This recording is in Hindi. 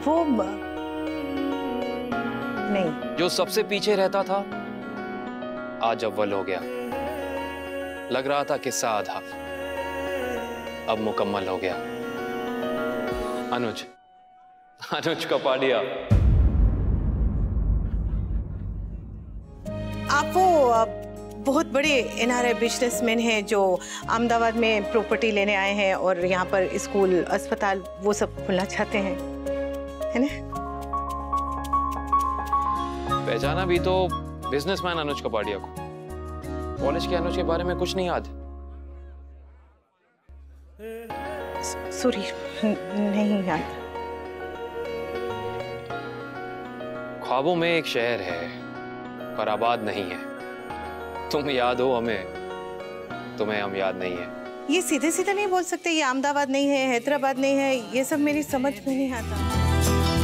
वो नहीं, जो सबसे पीछे रहता था आज अव्वल हो गया। लग रहा था किस्सा आधा, अब मुकम्मल हो गया। अनुज, अनुज कपाड़िया। आप वो बहुत बड़े एनआरआई बिजनेसमैन हैं जो अहमदाबाद में प्रॉपर्टी लेने आए हैं और यहाँ पर स्कूल, अस्पताल वो सब खुलना चाहते हैं, है ना? पहचाना भी तो बिजनेसमैन अनुज कपाड़िया को। कॉलेज के अनुज के बारे में कुछ नहीं याद? सॉरी, नहीं याद। ख्वाबों में एक शहर है पर आबाद नहीं है। तुम याद हो हमें, तुम्हें हम याद नहीं है। ये सीधे सीधे नहीं बोल सकते, ये अहमदाबाद नहीं है, हैदराबाद नहीं है, ये सब मेरी समझ में नहीं आता।